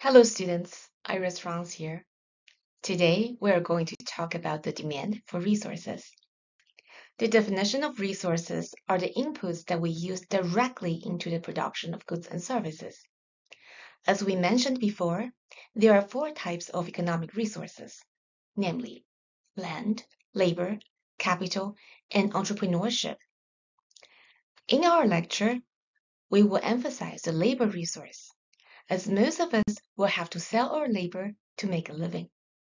Hello students, Iris Franz here. Today we are going to talk about the demand for resources. The definition of resources are the inputs that we use directly into the production of goods and services. As we mentioned before, there are four types of economic resources, namely land, labor, capital, and entrepreneurship. In our lecture, we will emphasize the labor resource, as most of us will have to sell our labor to make a living.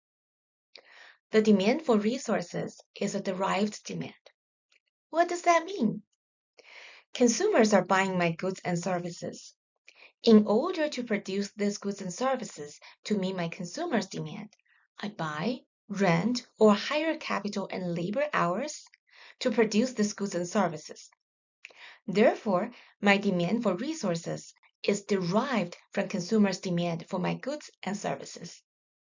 The demand for resources is a derived demand. What does that mean? Consumers are buying my goods and services. In order to produce these goods and services to meet my consumers' demand, I buy, rent, or hire capital and labor hours to produce these goods and services. Therefore, my demand for resources is derived from consumers' demand for my goods and services.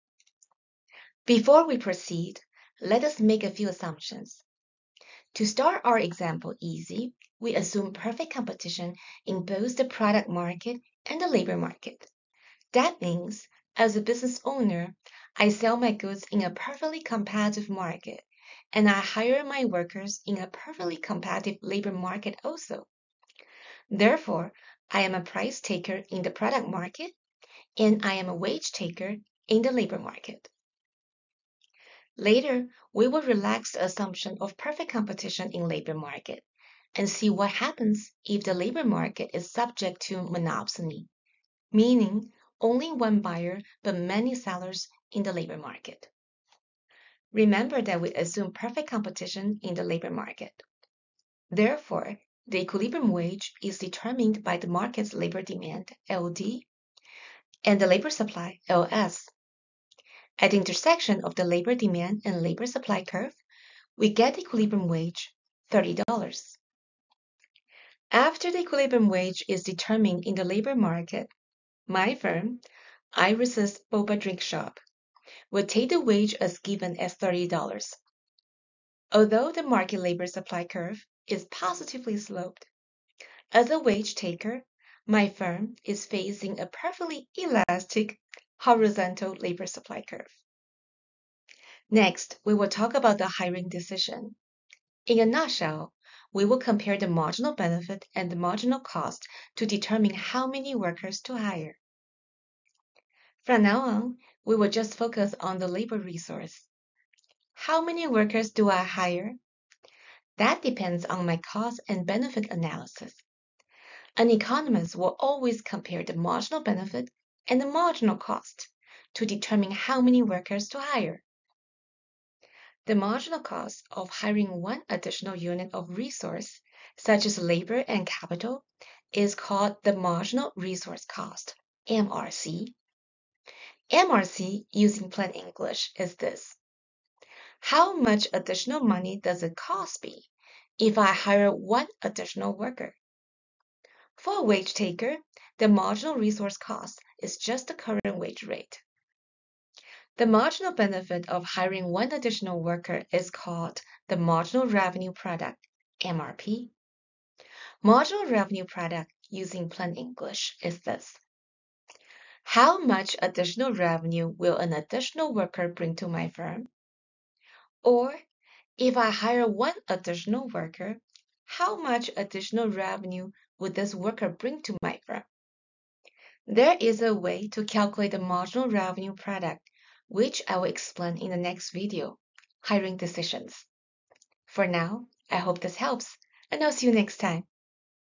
Before we proceed, let us make a few assumptions. To start our example easy, we assume perfect competition in both the product market and the labor market. That means, as a business owner, I sell my goods in a perfectly competitive market, and I hire my workers in a perfectly competitive labor market also. Therefore, I am a price taker in the product market, and I am a wage taker in the labor market. Later, we will relax the assumption of perfect competition in labor market and see what happens if the labor market is subject to monopsony, meaning only one buyer but many sellers in the labor market. Remember that we assume perfect competition in the labor market. Therefore, the equilibrium wage is determined by the market's labor demand, LD, and the labor supply, LS. At the intersection of the labor demand and labor supply curve, we get the equilibrium wage, $30. After the equilibrium wage is determined in the labor market, my firm, Iris's Boba Drink Shop, will take the wage as given as $30. Although the market labor supply curve is positively sloped, as a wage taker, my firm is facing a perfectly elastic horizontal labor supply curve. Next, we will talk about the hiring decision. In a nutshell, we will compare the marginal benefit and the marginal cost to determine how many workers to hire. From now on, we will just focus on the labor resource. How many workers do I hire? That depends on my cost and benefit analysis. An economist will always compare the marginal benefit and the marginal cost to determine how many workers to hire. The marginal cost of hiring one additional unit of resource, such as labor and capital, is called the marginal resource cost, MRC. MRC, using plain English, is this. How much additional money does it cost me if I hire one additional worker? For a wage taker, the marginal resource cost is just the current wage rate. The marginal benefit of hiring one additional worker is called the marginal revenue product, MRP. Marginal revenue product, using plain English, is this. How much additional revenue will an additional worker bring to my firm? Or, if I hire one additional worker, how much additional revenue would this worker bring to my firm? There is a way to calculate the marginal revenue product, which I will explain in the next video, hiring decisions. For now, I hope this helps, and I'll see you next time.